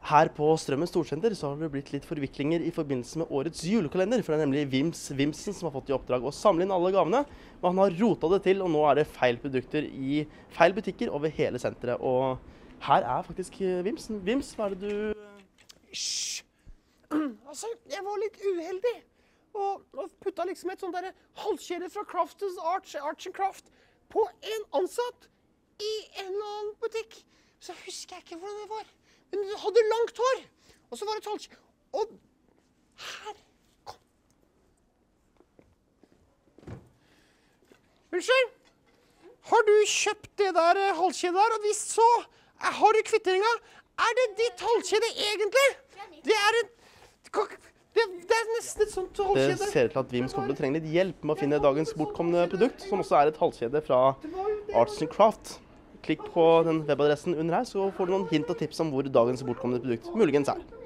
Her på Strømmen Storsenter så har det blitt litt forviklinger i forbindelse med årets julekalender, for det er nemlig Vimsen som har fått i oppdrag å samle inn alle gavene, men han har rotet det til, og nå er det feil produkter i feil butikker over hele senteret. Og her er faktisk Vimsen. Vims, hva er det du... Hysj! Altså, jeg var litt uheldig, og putta liksom et sånt der halskjede fra Crafters Arts and Craft på en ansatt i en eller annen butikk. Så husker jeg ikke hvordan det var. Men du hadde langt hår, og så var det et halskjede. Og her kom. Unnskyld, har du kjøpt det der halskjedet der? Og hvis så, har du kvitteringa? Er det ditt halskjede egentlig? Det er nesten et sånt halskjede. Det ser ut til at Vims kommer til å trenge litt hjelp med å finne dagens bortkomne produkt, som også er et halskjede fra Arts and Craft. Klikk på den webadressen under her, så får du noen hint og tips om hvor dagens bortkomne produkt muligens er.